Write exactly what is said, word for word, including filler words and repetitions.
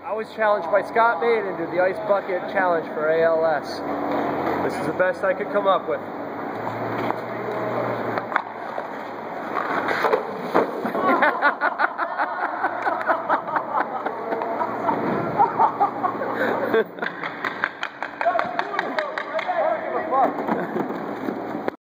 I was challenged by Scott Maiden to the Ice Bucket Challenge for A L S. This is the best I could come up with.